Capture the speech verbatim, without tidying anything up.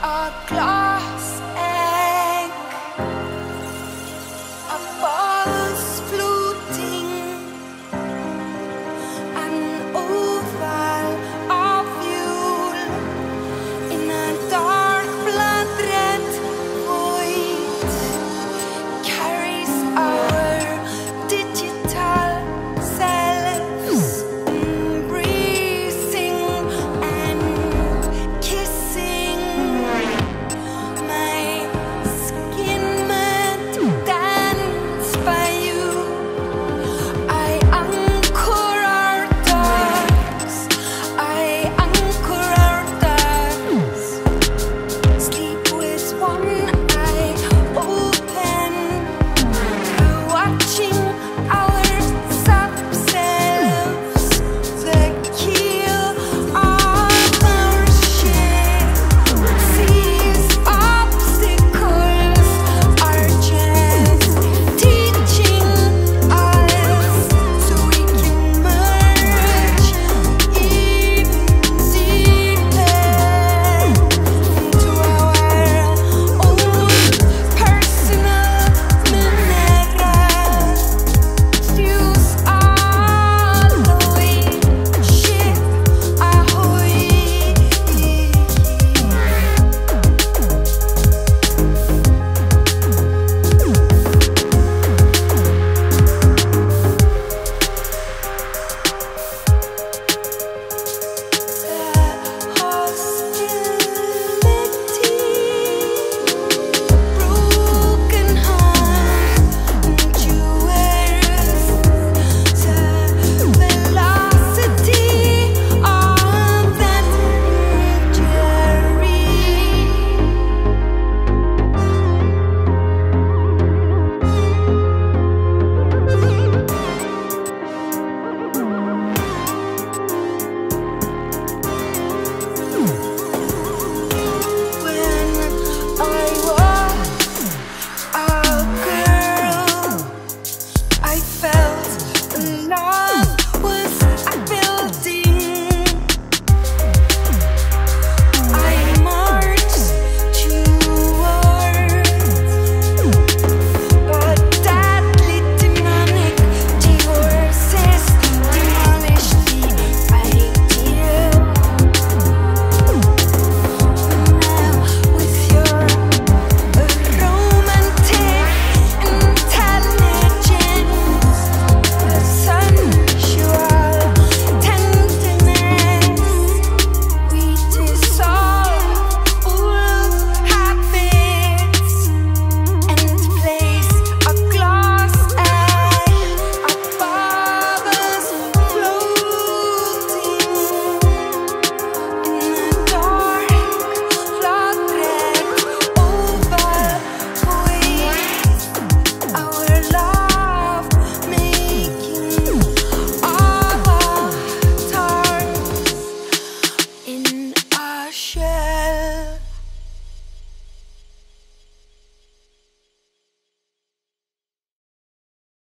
a glass egg, a ball's floating, an oval ovule in a dark blood red void carries our digital selves, embracing and kissing. My skin might dance by you. I anchor our dogs. I anchor our dogs. Sleep with one eye open, watching our subselves, the keel of our ship. These obstacles are just teaching us so we can merge even deeper into our own personal minerals. Fuse all the way, ship ahoy. Broken heart and jewels, the velocity of that injury. When I was